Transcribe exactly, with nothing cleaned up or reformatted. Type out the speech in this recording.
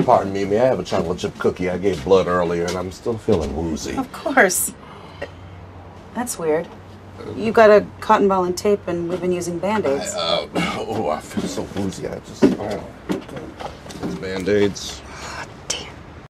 Pardon me, may I have a chocolate chip cookie? I gave blood earlier and I'm still feeling woozy. Of course. That's weird. You got a cotton ball and tape and we've been using Band-Aids. I, uh, oh, I feel so woozy. I just, oh, these Band-Aids.